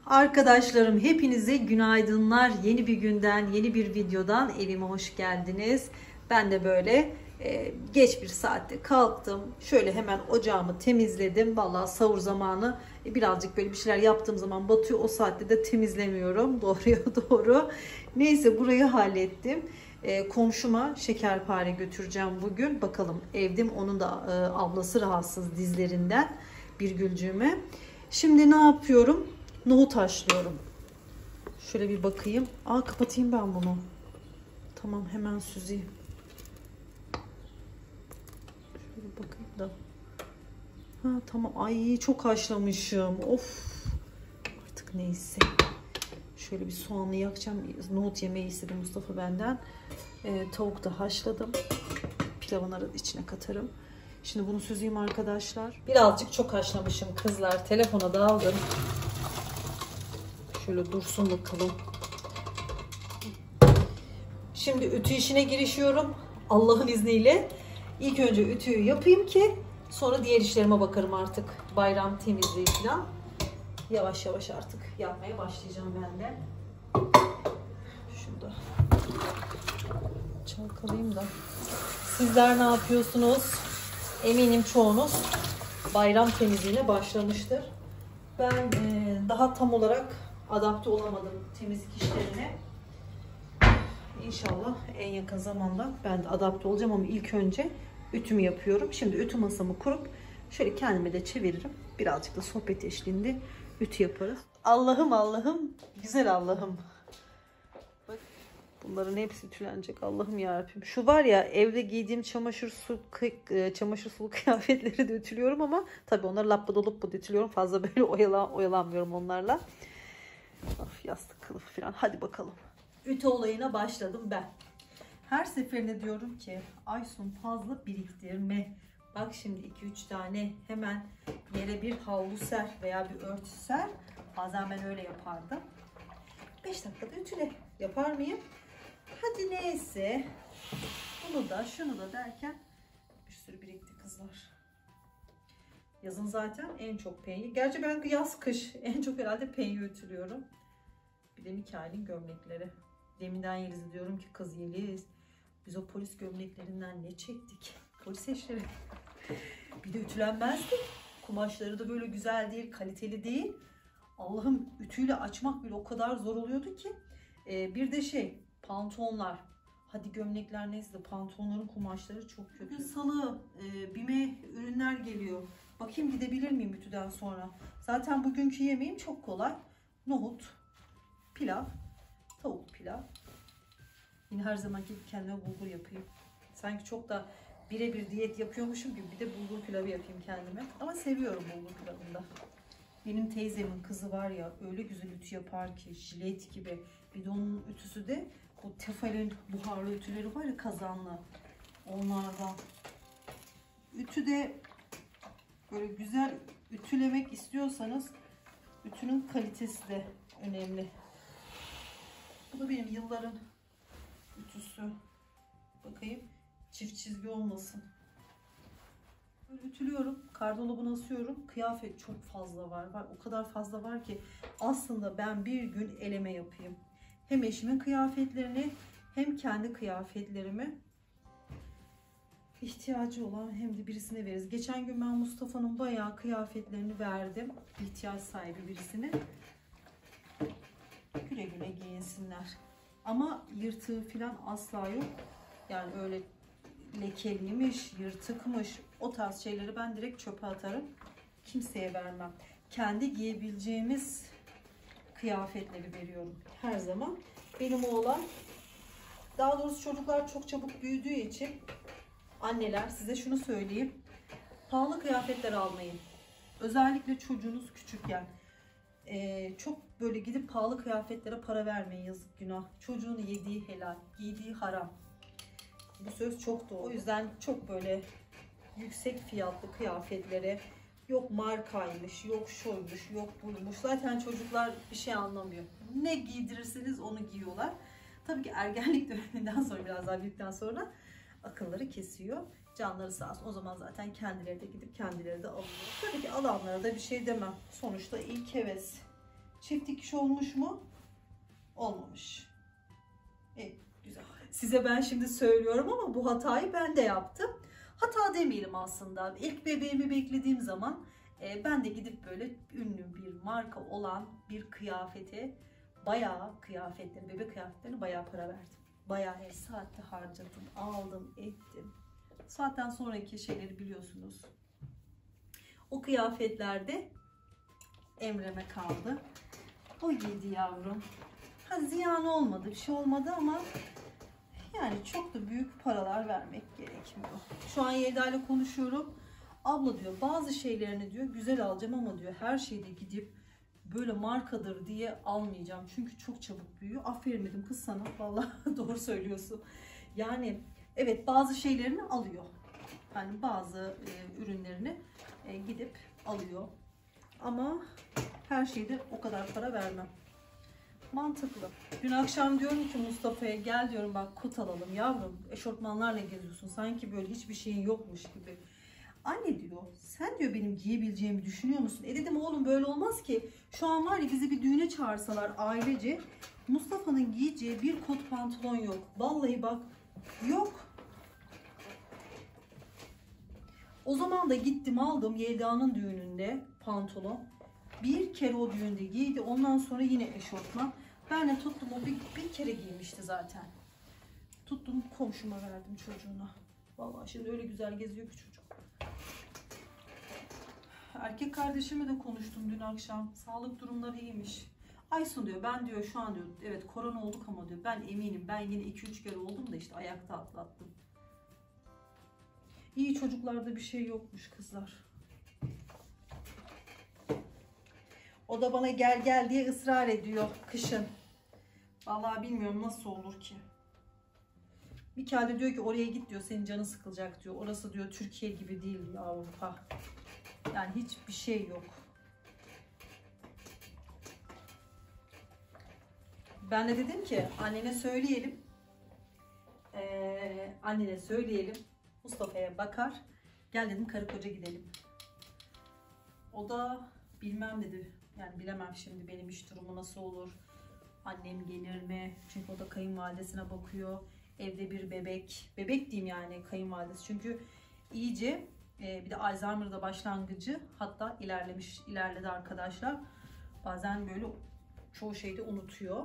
Arkadaşlarım hepinize günaydınlar. Yeni bir günden, yeni bir videodan evime hoş geldiniz. Ben de böyle geç bir saatte kalktım. Şöyle hemen ocağımı temizledim. Vallahi sahur zamanı birazcık böyle bir şeyler yaptığım zaman batıyor. O saatte de temizlemiyorum. Doğruya doğru. Neyse burayı hallettim. Komşuma şekerpare götüreceğim bugün. Bakalım evdim. Onun da ablası rahatsız dizlerinden. Birgülcüğüme. Şimdi ne yapıyorum? Nohut haşlıyorum. Şöyle bir bakayım. Kapatayım ben bunu. Tamam, hemen süzeyim. Şöyle bakayım da. Tamam. Ay çok haşlamışım. Of. Artık neyse. Şöyle bir soğanlı yakacağım. Nohut yemeği istedi Mustafa benden. Tavuk da haşladım. Pilavın içine katarım. Şimdi bunu süzeyim arkadaşlar. Birazcık çok haşlamışım kızlar. Telefona da aldım. Şöyle dursun bakalım. Şimdi ütü işine girişiyorum. Allah'ın izniyle. İlk önce ütüyü yapayım ki sonra diğer işlerime bakarım artık. Bayram temizliği falan. Yavaş yavaş artık yapmaya başlayacağım ben de. Şunu da çalkalayayım da. Sizler ne yapıyorsunuz? Eminim çoğunuz bayram temizliğine başlamıştır. Ben daha tam olarak adapte olamadım temizlik işlerine. İnşallah en yakın zamanda ben de adapte olacağım ama ilk önce ütümü yapıyorum. Şimdi ütü masamı kurup şöyle kendime de çeviririm. Birazcık da sohbet eşliğinde ütü yaparız. Allah'ım Allah'ım, güzel Allah'ım. Bak, bunların hepsi ütülenecek. Allah'ım yarabbim. Şu var ya, evde giydiğim çamaşır sulu kıyafetleri de ütülüyorum ama tabii onları lappa lupa ütülüyorum. Fazla böyle oyalanmıyorum onlarla. Of, yastık kılıfı falan. Hadi bakalım. Ütü olayına başladım ben. Her seferinde diyorum ki Aysun fazla biriktirme. Bak şimdi 2-3 tane hemen yere bir havlu ser veya bir örtü ser. Bazen ben öyle yapardım. 5 dakikada ütüle. Yapar mıyım? Hadi neyse. Bunu da şunu da derken bir sürü birikti kızlar. Yazın zaten en çok penye. Gerçi ben yaz kış en çok herhalde penye ütülüyorum. Bir de Mikail'in gömlekleri. Deminden Yeliz'e diyorum ki kız Yeliz, biz o polis gömleklerinden ne çektik? Polis eşleri. Bir de ütülenmez ki. Kumaşları da böyle güzel değil, kaliteli değil. Allah'ım, ütüyle açmak bile o kadar zor oluyordu ki. Bir de pantolonlar. Hadi gömlekler neyse de pantolonların kumaşları çok kötü. Bugün salı, BİM'e ürünler geliyor. Bakayım gidebilir miyim ütüden sonra? Zaten bugünkü yemeğim çok kolay. Nohut, pilav, tavuk pilav. Yine her zamanki gibi kendime bulgur yapayım. Sanki çok da birebir diyet yapıyormuşum gibi bir de bulgur pilavı yapayım kendime. Ama seviyorum bulgur pilavını da. Benim teyzemin kızı var ya, öyle güzel ütü yapar ki, jilet gibi. Bir de onun ütüsü de o Tefal'in buharlı ütüleri var ya, kazanlı. Onlardan. Ütü de böyle güzel ütülemek istiyorsanız ütünün kalitesi de önemli. Bu da benim yılların ütüsü. Bakayım çift çizgi olmasın. Böyle ütülüyorum. Kardolabına asıyorum. Kıyafet çok fazla var. O kadar fazla var ki aslında ben bir gün eleme yapayım. Hem eşimin kıyafetlerini hem kendi kıyafetlerimi, ihtiyacı olan hem de birisine veririz. Geçen gün ben Mustafa'nın bayağı kıyafetlerini verdim. İhtiyaç sahibi birisine. Güle güle giyinsinler. Ama yırtığı falan asla yok. Yani öyle lekeliymiş, yırtıkmış, o tarz şeyleri ben direkt çöpe atarım. Kimseye vermem. Kendi giyebileceğimiz kıyafetleri veriyorum her zaman. Benim oğlan, daha doğrusu çocuklar çok çabuk büyüdüğü için anneler, size şunu söyleyeyim. Pahalı kıyafetler almayın. Özellikle çocuğunuz küçükken. Çok böyle gidip pahalı kıyafetlere para vermeyin, yazık günah. Çocuğun yediği helal, giydiği haram. Bu söz çok doğru. O yüzden çok böyle yüksek fiyatlı kıyafetlere, yok markaymış, yok şuymuş, yok buymuş. Zaten çocuklar bir şey anlamıyor. Ne giydirirseniz onu giyiyorlar. Tabii ki ergenlik döneminden sonra, biraz daha büyükten sonra akılları kesiyor. Canları sağ olsun. O zaman zaten kendileri de gidip kendileri de alıyor. Tabii ki alanlara da bir şey demem. Sonuçta ilk heves. Çift dikiş olmuş mu? Olmamış. Güzel. Size ben şimdi söylüyorum ama bu hatayı ben de yaptım. Hata demeyelim aslında. İlk bebeğimi beklediğim zaman ben de gidip böyle ünlü bir marka olan bir kıyafete, bebek kıyafetlerine bayağı para verdim. Bayağı saatte harcadım, aldım, ettim. Saatten sonraki şeyleri biliyorsunuz. O kıyafetlerde Emre'me kaldı. O giydi yavrum. Ziyan olmadı, bir şey olmadı ama yani çok da büyük paralar vermek gerekmiyor. Şu an Yelda ile konuşuyorum. Abla diyor bazı şeylerini diyor güzel alacağım ama diyor her şeyde gidip böyle markadır diye almayacağım. Çünkü çok çabuk büyüyor. Aferin dedim kız sana. Vallahi doğru söylüyorsun. Yani evet bazı şeylerini alıyor. Yani bazı ürünlerini gidip alıyor. Ama her şeyde o kadar para vermem. Mantıklı. Dün akşam diyorum ki Mustafa'ya gel diyorum bak kot alalım yavrum. Eşortmanlarla geziyorsun. Sanki böyle hiçbir şeyin yokmuş gibi. Anne diyor sen diyor benim giyebileceğimi düşünüyor musun? Dedim oğlum böyle olmaz ki. Şu an var ya bizi bir düğüne çağırsalar ailece Mustafa'nın giyeceği bir kot pantolon yok. Vallahi bak yok. O zaman da gittim aldım Yelda'nın düğününde pantolon. Bir kere o düğünde giydi. Ondan sonra yine eşofman. Ben de tuttum o bir kere giymişti zaten. Tuttum komşuma verdim çocuğuna. Vallahi şimdi öyle güzel geziyor ki çocuk. Erkek kardeşimle de konuştum dün akşam. Sağlık durumları iyiymiş. Aysun diyor ben diyor şu an diyor evet korona olduk ama diyor ben eminim ben yine 2-3 kere oldum da işte ayakta atlattım. İyi çocuklarda bir şey yokmuş kızlar. O da bana gel gel diye ısrar ediyor kışın. Vallahi bilmiyorum nasıl olur ki. Mikael de diyor ki oraya git diyor senin canın sıkılacak diyor. Orası diyor Türkiye gibi değil diyor Avrupa. Yani hiçbir şey yok. Ben de dedim ki annene söyleyelim. Annene söyleyelim. Mustafa'ya bakar. Gel dedim karı koca gidelim. O da bilmem dedi. Yani bilemem şimdi benim iş durumu nasıl olur. Annem gelir mi? Çünkü o da kayınvalidesine bakıyor. Evde bir bebek. Bebek diyeyim yani kayınvalidesi. Çünkü iyice bir de Alzheimer'da başlangıcı hatta ilerledi arkadaşlar. Bazen böyle çoğu şeyde unutuyor.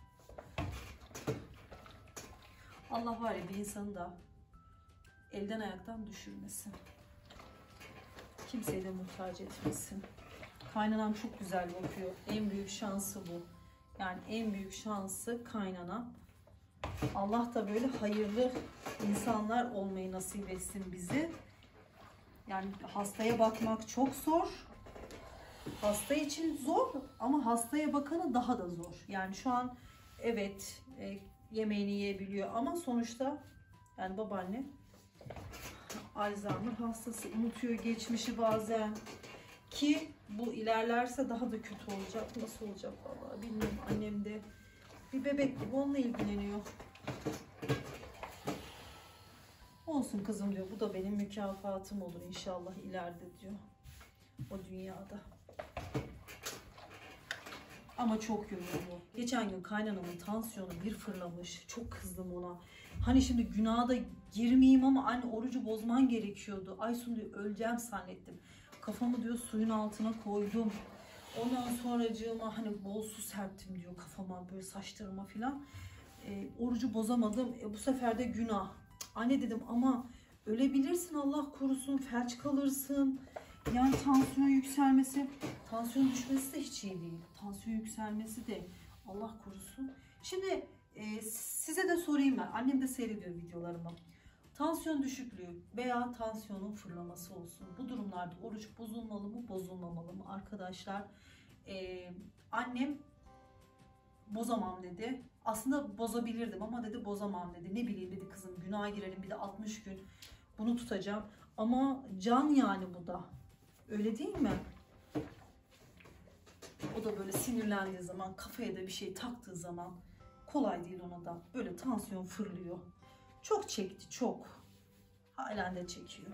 Allah var ya bir insanı da elden ayaktan düşürmesin. Kimseyi de muhtaç etmesin. Kaynanam çok güzel bakıyor. En büyük şansı bu. Yani en büyük şansı kaynanam. Allah da böyle hayırlı insanlar olmayı nasip etsin bizi. Yani hastaya bakmak çok zor. Hasta için zor ama hastaya bakanı daha da zor. Yani şu an evet yemeğini yiyebiliyor ama sonuçta yani babaanne Alzheimer hastası unutuyor geçmişi bazen. Ki bu ilerlerse daha da kötü olacak. Nasıl olacak vallahi bilmiyorum. Annem de bir bebek gibi onunla ilgileniyor. Olsun kızım diyor. Bu da benim mükafatım olur inşallah ileride diyor. O dünyada. Ama çok yoruyor. Geçen gün kaynanamın tansiyonu bir fırlamış. Çok kızdım ona. Hani şimdi günaha da girmeyeyim ama anne orucu bozman gerekiyordu. Aysun diyor öleceğim zannettim. Kafamı diyor suyun altına koydum. Ondan sonracığıma hani bol su serptim diyor kafama böyle saçlarıma filan. Orucu bozamadım. Bu sefer de günah. Anne dedim ama ölebilirsin Allah korusun. Felç kalırsın. Yani tansiyon yükselmesi, tansiyon düşmesi de hiç iyi değil. Tansiyon yükselmesi de Allah korusun. Şimdi size de sorayım ben. Annem de seyrediyor videolarımı. Tansiyon düşüklüğü veya tansiyonun fırlaması olsun. Bu durumlarda oruç bozulmalı mı, bozulmamalı mı? Arkadaşlar annem bozamam dedi. Aslında bozabilirdim ama dedi bozamam dedi. Ne bileyim dedi kızım günaha girelim bir de 60 gün bunu tutacağım. Ama can yani bu da. Öyle değil mi? O da böyle sinirlendiği zaman, kafaya da bir şey taktığı zaman kolay değil ona da. Böyle tansiyon fırlıyor. Çok çekti, çok. Halen de çekiyor.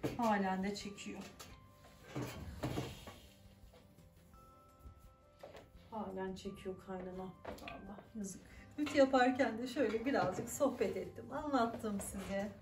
Halen de çekiyor. Halen çekiyor kaynana. Allah yazık. Ütü yaparken de şöyle birazcık sohbet ettim. Anlattım size.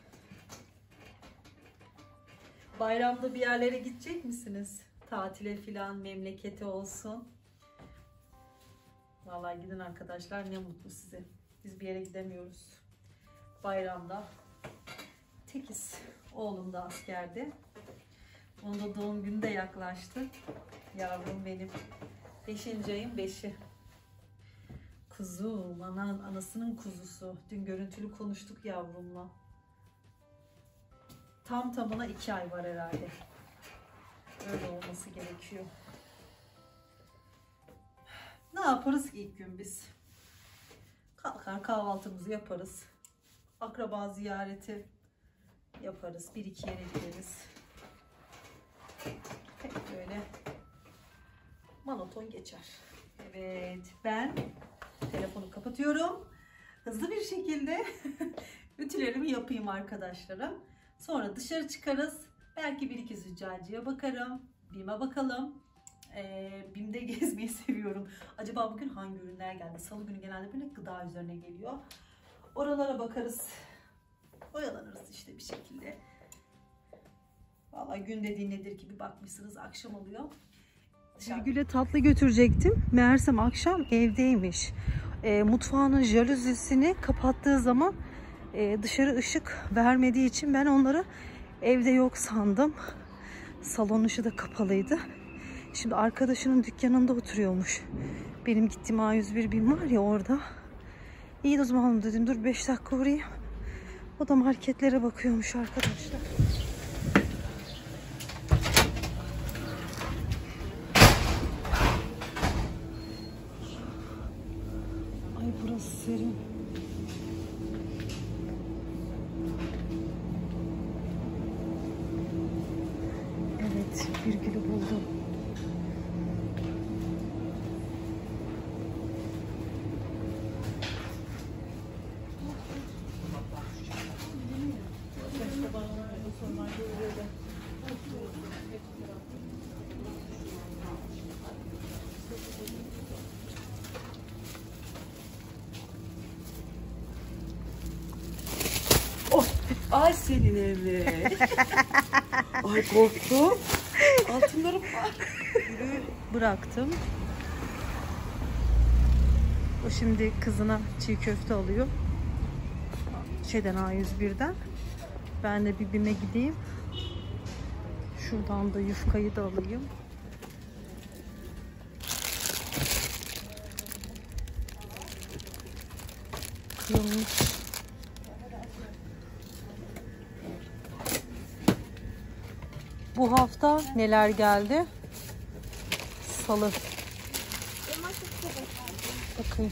Bayramda bir yerlere gidecek misiniz? Tatile filan, memlekete olsun. Vallahi gidin arkadaşlar, ne mutlu size. Biz bir yere gidemiyoruz. Bayramda tekiz. Oğlum da askerde. Onun da doğum günü de yaklaştı. Yavrum benim. 5. ayın 5'i. Kuzum, anasının kuzusu. Dün görüntülü konuştuk yavrumla. Tam tamına 2 ay var herhalde. Öyle olması gerekiyor. Ne yaparız ki ilk gün biz? Kalkar kahvaltımızı yaparız. Akraba ziyareti yaparız. 1-2 yere gideriz. Hep böyle monoton geçer. Evet, ben telefonu kapatıyorum. Hızlı bir şekilde ütülerimi yapayım arkadaşlarım. Sonra dışarı çıkarız. Belki 1-2 züccacıya bakarım. BİM'e bakalım. BİM'de gezmeyi seviyorum. Acaba bugün hangi ürünler geldi? Salı günü genelde böyle gıda üzerine geliyor. Oralara bakarız. Oyalanırız işte bir şekilde. Vallahi gün dediğin nedir ki, bir bakmışsınız akşam oluyor. Gül'e tatlı götürecektim. Meğersem akşam evdeymiş. Mutfağının jalüzisini kapattığı zaman dışarı ışık vermediği için ben onları evde yok sandım. Salon ışığı da kapalıydı. Şimdi arkadaşının dükkanında oturuyormuş. Benim gittiğim A101 BİM var ya, orada. İyi, o zaman dedim dur 5 dakika uğrayayım. O da marketlere bakıyormuş arkadaşlar. Ay burası serin. Evet, bir gülü buldum. Oh, ay senin evi. Ay korktum. Altınlarım var. Bıraktım. O şimdi kızına çiğ köfte alıyor. Şeyden, A101'den. Ben de bir BİM'e gideyim. Şuradan da yufkayı da alayım. Kıyılmış. Bu hafta neler geldi? Salı. Bakayım.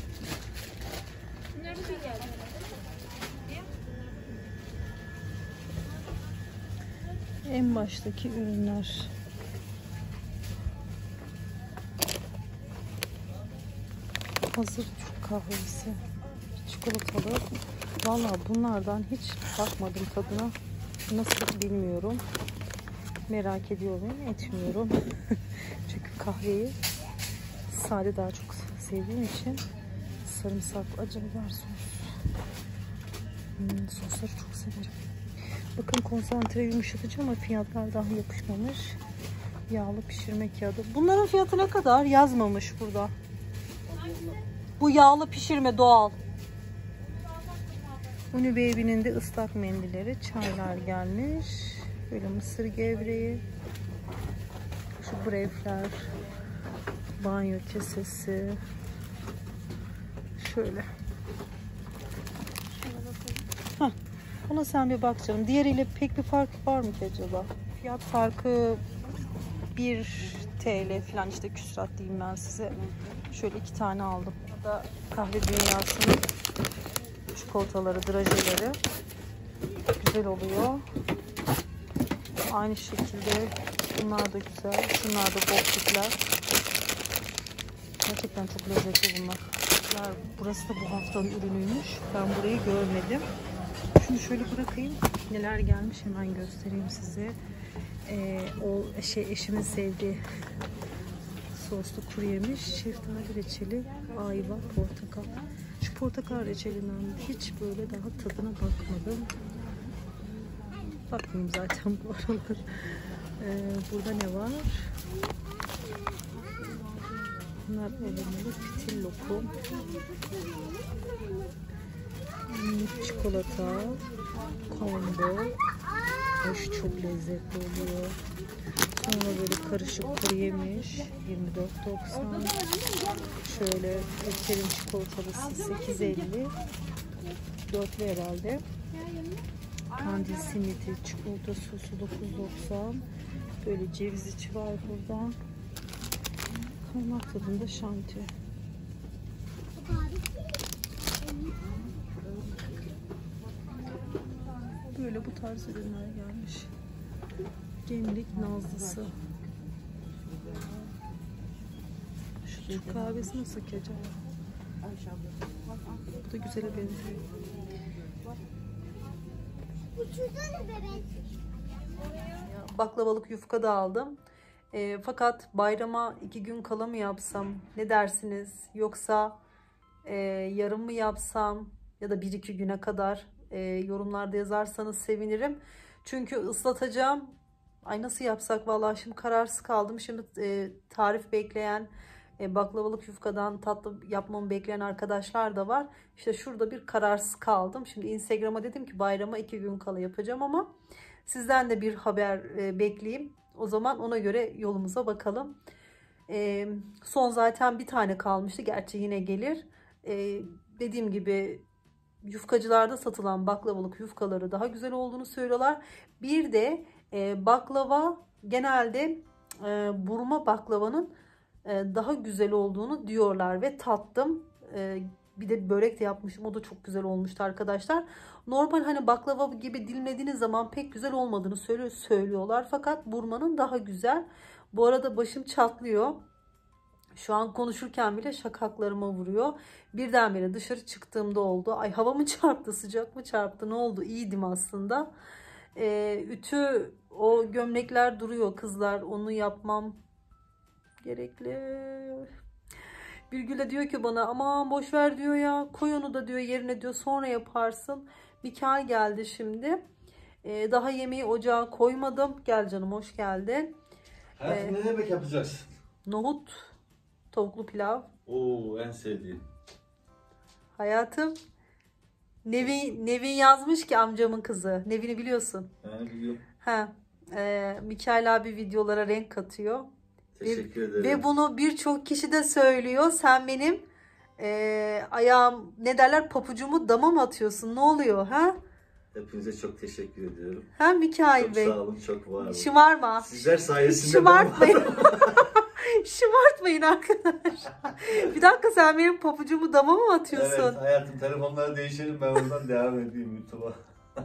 En baştaki ürünler. Hazır Türk kahvesi. Çikolatalı. Vallahi bunlardan hiç bakmadım tadına. Nasıl bilmiyorum. Merak ediyor muyum? Etmiyorum. Çünkü kahveyi sade daha çok sevdiğim için. Sarımsaklı acı biber sos. Sosları çok severim. Bakın, konsantre yumuşatıcı ama fiyatlar daha yapışmamış. Yağlı pişirme kağıdı. Bunların fiyatı ne kadar? Yazmamış burada. Bu yağlı pişirme doğal. Uni Baby'nin de ıslak mendilleri, çaylar gelmiş. Böyle mısır gevreği. Şu brefler. Banyo kesesi. Şöyle. Hah, ona sen bir bak canım. Diğeriyle pek bir fark var mı ki acaba? Fiyat farkı 1 TL falan, işte küsurat diyeyim ben size. Şöyle 2 tane aldım. Burada kahve dünyasının çikolataları, drajeleri güzel oluyor. Aynı şekilde bunlar da güzel. Şunlar da bokçuklar. Gerçekten çok lezzetli bunlar. Burası da bu haftanın ürünüymüş. Ben burayı görmedim. Şunu şöyle bırakayım. Neler gelmiş hemen göstereyim size. O eşimin sevdiği soslu kuru yemiş, şeftali reçeli, ayva, portakal. Şu portakal reçelinden hiç böyle daha tadına bakmadım. Bakmayayım zaten bu aralar. Burada ne var? Bunlar elmalı fitil lokum. Çikolata, combo. Hoş, çok lezzetli oluyor. Sonra böyle karışık kuru yemiş 24.90. Şöyle reçelin çikolatalısı 8.50. Dörtlü herhalde. Kandil simidi, çikolata sosu 9.90. Böyle ceviz içi var burada. Kaymak tadında şanti. Böyle bu tarz ürünler gelmiş. Gemlik nazlısı. Şu Türk kahvesi nasıl ki acaba? Bu da güzele benziyor. Baklavalık yufka da aldım. Fakat bayrama 2 gün kala mı yapsam? Ne dersiniz? Yoksa yarım mı yapsam? Ya da 1-2 güne kadar yorumlarda yazarsanız sevinirim. Çünkü ıslatacağım. Ay nasıl yapsak? Vallahi şimdi kararsız kaldım. Şimdi tarif bekleyen, baklavalık yufkadan tatlı yapmamı bekleyen arkadaşlar da var. İşte şurada bir kararsız kaldım. Şimdi Instagram'a dedim ki bayrama 2 gün kala yapacağım ama sizden de bir haber bekleyeyim. O zaman ona göre yolumuza bakalım. Son zaten bir tane kalmıştı. Gerçi yine gelir. Dediğim gibi yufkacılarda satılan baklavalık yufkaları daha güzel olduğunu söylüyorlar. Bir de baklava genelde burma baklavanın daha güzel olduğunu diyorlar ve tattım. Bir de börek de yapmışım. O da çok güzel olmuştu arkadaşlar. Normal hani baklava gibi dilimlediğiniz zaman pek güzel olmadığını söylüyorlar. Fakat burmanın daha güzel. Bu arada başım çatlıyor. Şu an konuşurken bile şakaklarıma vuruyor. Birdenbire dışarı çıktığımda oldu. Ay hava mı çarptı, sıcak mı çarptı, ne oldu? İyiydim aslında. Ütü, o gömlekler duruyor kızlar. Onu yapmam gerekli. Birgül de diyor ki bana aman boş ver diyor ya. Koy onu da diyor yerine diyor, sonra yaparsın. Mikael geldi şimdi. Daha yemeği ocağa koymadım. Gel canım, hoş geldin. Hayatım ne yemek yapacaksın? Nohut, tavuklu pilav. Oo, en sevdiğim. Hayatım. Nevin yazmış ki amcamın kızı. Nevin'i biliyorsun. Biliyorum. Mikael abi videolara renk katıyor. Teşekkür ederim. Ve bunu birçok kişi de söylüyor. Sen benim ayağım, ne derler, papucumu dama mı atıyorsun? Ne oluyor? Ha? Hepinize çok teşekkür ediyorum. Ha Mikael Bey? Çok sağ olun, çok var olun. Şımarma. Sizler sayesinde Şımartmayın. Şımartmayın arkadaşlar. Bir dakika, sen benim papucumu dama mı atıyorsun? Evet hayatım, telefonları değişelim, ben oradan devam edeyim YouTube'a.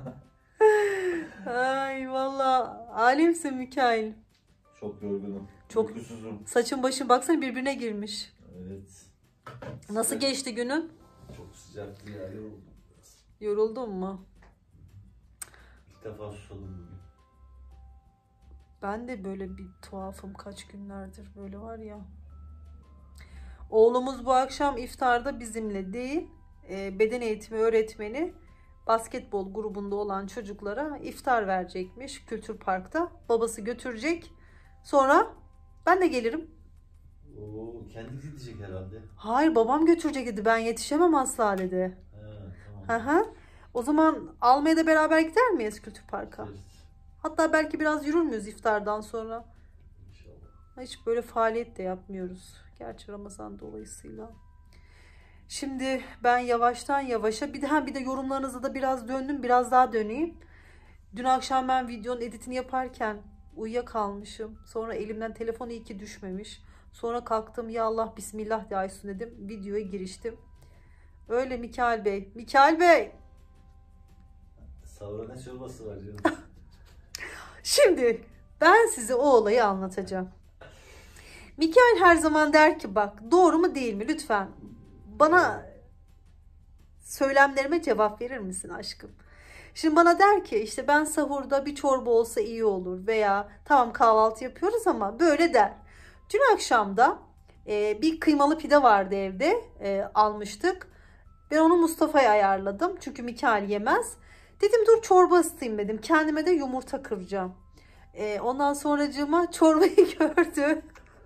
Ay vallahi alemsin Mikael. Çok yorgunum. Çok uykusuzum. Saçın başın baksana birbirine girmiş. Evet. Nasıl geçti günün? Çok sıcaktı ya, yoruldum biraz. Yoruldun mu? İlk defa susadım bugün. Ben de böyle bir tuhafım, kaç günlerdir böyle var ya. Oğlumuz bu akşam iftarda bizimle değil, beden eğitimi öğretmeni basketbol grubunda olan çocuklara iftar verecekmiş Kültür Park'ta. Babası götürecek. Sonra ben de gelirim. Oo, kendi gidecek herhalde. Hayır, babam götürecek dedi. Ben yetişemem asla dedi. Tamam. O zaman almaya da beraber gider miyiz Kültür Park'a? Evet. Hatta belki biraz yürür müyüz iftardan sonra? İnşallah. Hiç böyle faaliyet de yapmıyoruz. Gerçi Ramazan dolayısıyla. Şimdi ben yavaştan yavaşa bir de yorumlarınıza da biraz döndüm. Biraz daha döneyim. Dün akşam ben videonun editini yaparken uyuyakalmışım. Sonra elimden telefon iyi ki düşmemiş. Sonra kalktım, ya Allah bismillah de Aysun dedim. Videoya giriştim. Öyle Mikael Bey. Mikael Bey. Sahura ne çorbası var canım? Şimdi ben size o olayı anlatacağım. Mikael her zaman der ki bak, doğru mu değil mi lütfen bana söylemlerime cevap verir misin aşkım? Şimdi bana der ki işte ben sahurda bir çorba olsa iyi olur veya tamam kahvaltı yapıyoruz ama böyle der. Dün akşam da Bir kıymalı pide vardı evde. Almıştık. Ben onu Mustafa'ya ayarladım. Çünkü Mikail yemez. Dedim dur çorba ısıtayım dedim. Kendime de yumurta kıracağım. Ondan sonracığıma çorbayı gördü.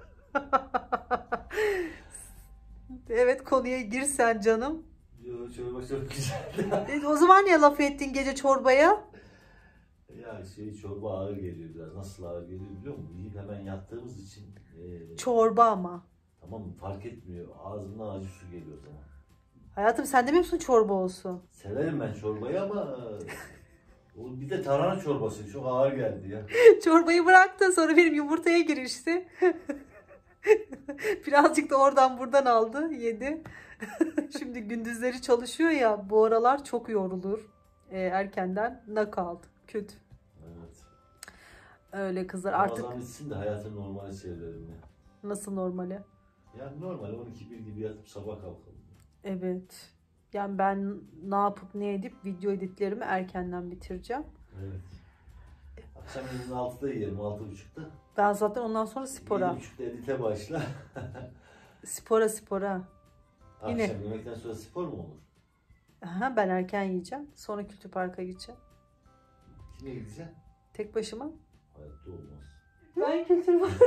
Evet, konuya girsen canım. Yo, çorba çok güzel. O zaman niye laf ettin gece çorbaya? Ya çorba ağır geliyor biraz. Nasıl ağır geliyor biliyor musun? Yiyip hemen yattığımız için. Çorba ama. Tamam fark etmiyor. Ağzımdan acı su geliyor o zaman. Hayatım sen demiyor musun çorba olsun? Severim ben çorbayı ama o bir de tarhana çorbası çok ağır geldi ya. Çorbayı bıraktı, sonra benim yumurtaya girişti. Birazcık da oradan buradan aldı, yedi. Şimdi gündüzleri çalışıyor ya, bu aralar çok yorulur. Erkenden knockout. Kötü. Evet. Öyle kızlar artık. Ramazan bitsin de hayatın normali severim ya. Nasıl normali? Yani normal 12-1 gibi yatıp sabah kalkalım. Evet. Yani ben ne yapıp ne edip video editlerimi erkenden bitireceğim. Evet. Akşam 6'da yiyelim, 6.30'da. Ben zaten ondan sonra spora. 7.30'da edite başla. Spora. Yine. Akşam yemekten sonra spor mu olur? Aha, ben erken yiyeceğim. Sonra Kültür Park'a gideceğim. Kime gideceksin? Tek başıma. Hayatta olmaz. Ben Kültür Park'a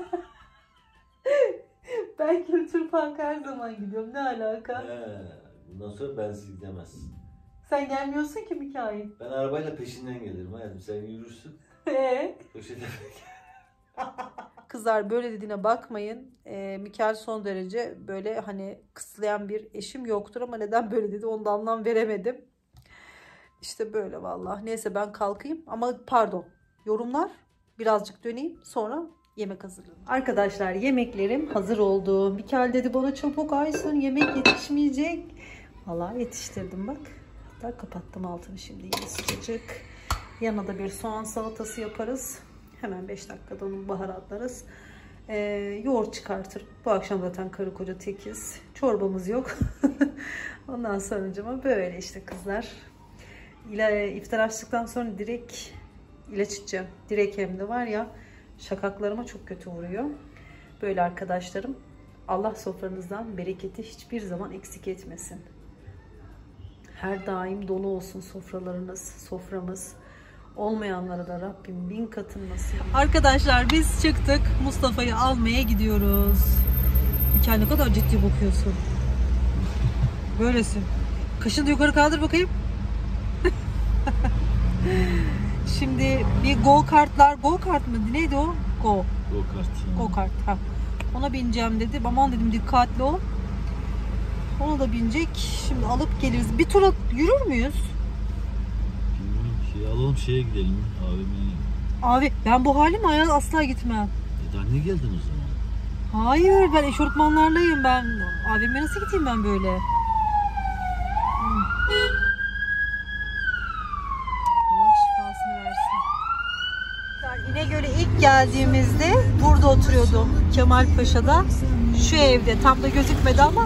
ben Kültür Park'a her zaman gidiyorum. Ne alaka? Bundan sonra bensiz gidemezsin. Sen gelmiyorsun ki Mikail. Ben arabayla peşinden gelirim hayatım. Sen yürürsün. Köşede Kızlar böyle dediğine bakmayın. Mikail son derece böyle hani kısıtlayan bir eşim yoktur ama neden böyle dedi onu da anlam veremedim. İşte böyle vallahi. Neyse ben kalkayım ama pardon. Yorumlar birazcık döneyim sonra yemek hazırladım. Arkadaşlar yemeklerim hazır oldu. Mikail dedi bana çabuk Aysun yemek yetişmeyecek. Vallahi yetiştirdim bak. Hatta kapattım altını şimdi yine sıcacık. Yanına da bir soğan salatası yaparız. Hemen 5 dakikada onu baharatlarız. Yoğurt çıkartırım. Bu akşam zaten karı koca tekiz. Çorbamız yok. Ondan sonracıma böyle işte kızlar. İftar açtıktan sonra direkt ilaç içeceğim. Direkt hem de var ya şakaklarıma çok kötü vuruyor. Böyle arkadaşlarım. Allah sofranızdan bereketi hiçbir zaman eksik etmesin. Her daim dolu olsun soframız. Olmayanlara da Rabbim 1000 katın nasip. Arkadaşlar biz çıktık. Mustafa'yı almaya gidiyoruz. Mikail ne kadar ciddi bakıyorsun. Böylesin. Kaşını da yukarı kaldır bakayım. Şimdi bir go kart mı? Neydi o? Go kart. Ha. Ona bineceğim dedi. Aman dedim dikkatli ol. Ona da binecek. Şimdi alıp geliriz. Bir tur yürür müyüz? Alalım şeye gidelim AVM'ye. Abi ben bu halimle asla gitmem. Daha ne geldin o zaman? Hayır ben eşortmanlarlayım ben. AVM'ye nasıl gideyim ben böyle? Allah şifasını versin. İnegöl'e ilk geldiğimizde burada oturuyordum. Kemalpaşa'da. Şu evde tam da gözükmedi ama.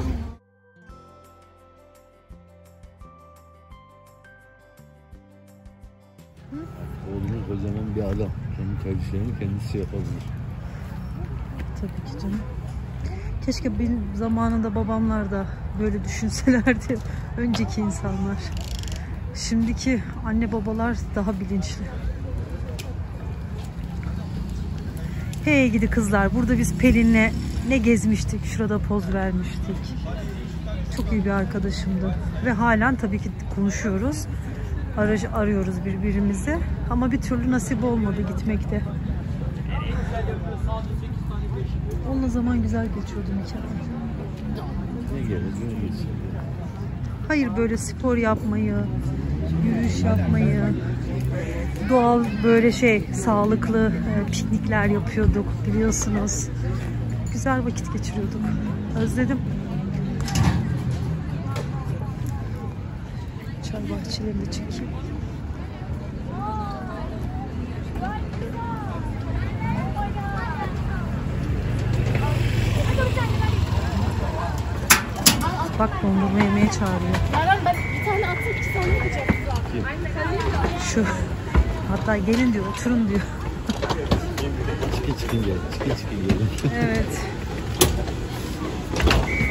Oğlumuz kocaman bir adam. Kendi tercihlerini kendisi yapabilir. Tabii ki canım. Keşke benim zamanında babamlar da böyle düşünselerdi. Önceki insanlar. Şimdiki anne babalar daha bilinçli. Hey gidi kızlar. Burada biz Pelin'le ne gezmiştik. Şurada poz vermiştik. Çok iyi bir arkadaşımdı. Ve halen tabii ki konuşuyoruz. Arıyoruz birbirimizi. Ama bir türlü nasip olmadı gitmekte. Onunla zaman güzel geçiyordu Mikail. Hayır böyle spor yapmayı, yürüyüş yapmayı, doğal böyle sağlıklı piknikler yapıyorduk biliyorsunuz. Güzel vakit geçiriyorduk. Özledim. Çay bahçelerini çekeyim. Bak dondurma yemeye çağırıyor. Ben bir tane atıp 2 tane yapacağım. Şu. Hatta gelin diyor, oturun diyor. Çıkın gelin. Evet.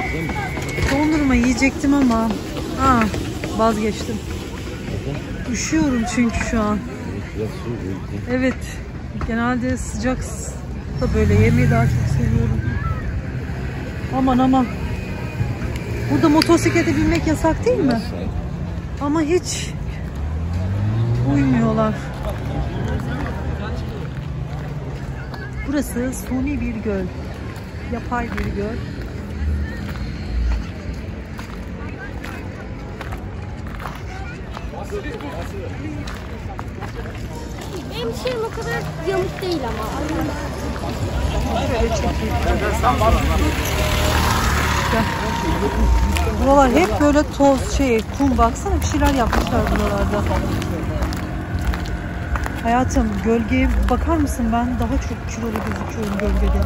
Dondurma yiyecektim ama vazgeçtim. Üşüyorum çünkü şu an. Evet. Genelde sıcak da böyle yemeği daha çok seviyorum. Aman. Burada motosiklete binmek yasak değil mi? Ama hiç uymuyorlar. Burası suni bir göl. Yapay bir göl. Benim şeyim o kadar yamuk değil ama. Buralar hep böyle toz, kum, baksana bir şeyler yapmışlar buralarda. Hayatım, gölgeye bakar mısın? Ben daha çok kilolu gözüküyorum gölgede.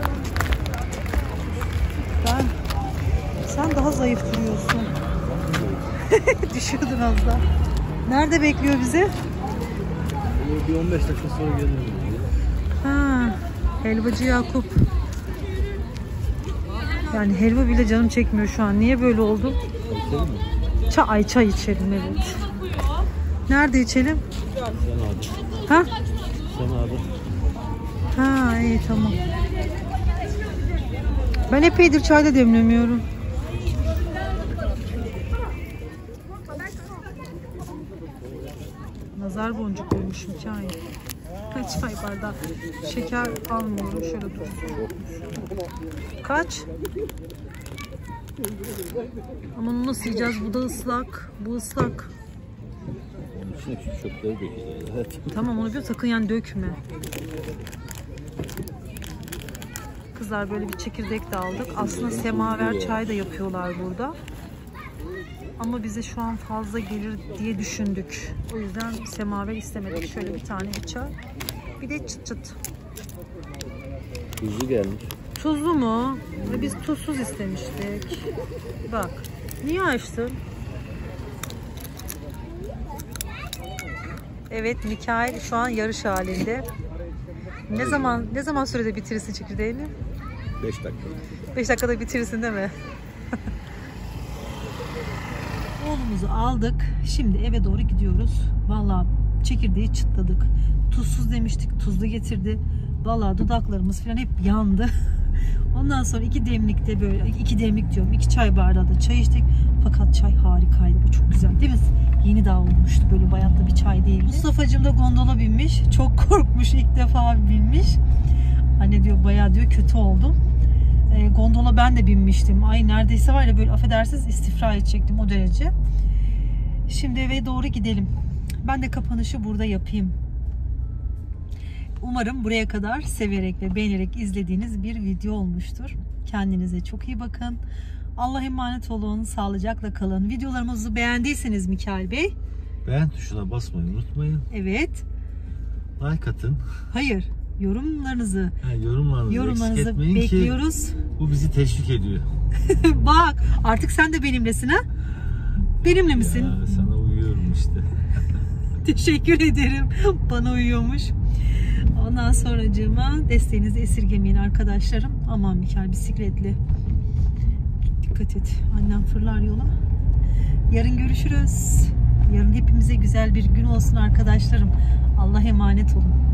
Sen daha zayıf duruyorsun. Düşüyordun az daha. Nerede bekliyor bizi? Bir 15 dakika sonra gelirim. Helvacı Yakup. Yani helva bile canım çekmiyor şu an. Niye böyle oldu? Çay içelim, evet. Nerede içelim? Sen abi. İyi, tamam. Ben epeydir çayda demlemiyorum. Nazar boncuk koymuşum çay. Çay bardağı. Şeker almıyorum. Şöyle dursun. Kaç? Ama onu nasıl yiyeceğiz? Bu da ıslak. Bu ıslak. İçine küçük çöpleri dökeceğiz. Tamam, onu bir sakın yani dökme. Kızlar böyle bir çekirdek de aldık. Aslında semaver çay da yapıyorlar burada. Ama bize şu an fazla gelir diye düşündük. O yüzden semaver istemedik. Şöyle bir tane bir çay. Bir de çıt çıt. Tuzlu gelmiş. Tuzlu mu? Biz tuzsuz istemiştik. Bak. Niye açtın? Evet, Mikail şu an yarış halinde. Ne zaman sürede bitirirsin çekirdeğini? 5 dakika. 5 dakikada bitirirsin değil mi? Oğlumuzu aldık. Şimdi eve doğru gidiyoruz. Vallahi çekirdeği çıtladık. Tuzsuz demiştik. Tuzlu getirdi. Vallahi dudaklarımız falan hep yandı. Ondan sonra 2 demlik diyorum. 2 çay bardağı da çay içtik. Fakat çay harikaydı. Bu çok güzel değil mi? Yeni daha olmuştu. Böyle bayatlı bir çay değil. Mustafa'cığım da gondola binmiş. Çok korkmuş. İlk defa binmiş. Anne diyor bayağı diyor kötü oldum. Gondola ben de binmiştim. Ay neredeyse var ya böyle affedersiniz istifra edecektim o derece. Şimdi eve doğru gidelim. Ben de kapanışı burada yapayım. Umarım buraya kadar severek ve beğenerek izlediğiniz bir video olmuştur. Kendinize çok iyi bakın. Allah'a emanet olun. Sağlıcakla kalın. Videolarımızı beğendiyseniz Mikail Bey. Beğen tuşuna basmayı unutmayın. Evet. Like atın. Hayır. Yorumlarınızı Yorumlarınızı bekliyoruz. Ki bu bizi teşvik ediyor. Bak artık sen de benimlesin ha? Benimle misin? Ya, sana uyuyorum işte. Teşekkür ederim. Bana uyuyormuş. Ondan sonracığıma desteğinizi esirgemeyin arkadaşlarım. Aman Mikail bisikletli. Dikkat et. Annem fırlar yola. Yarın görüşürüz. Yarın hepimize güzel bir gün olsun arkadaşlarım. Allah'a emanet olun.